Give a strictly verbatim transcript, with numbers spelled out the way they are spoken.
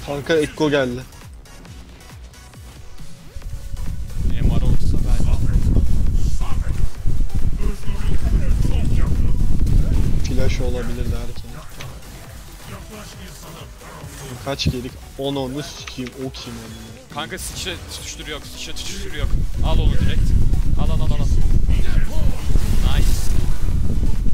Kanka Ekko geldi. M R olsa belki. Flash olabilir derken. Kaç gelik? on onu sikiyim, o kim onu? Kanka sıçra tutuşturu yok, sıçra tutuşturu yok. Al onu direkt. Al al al al. Nice.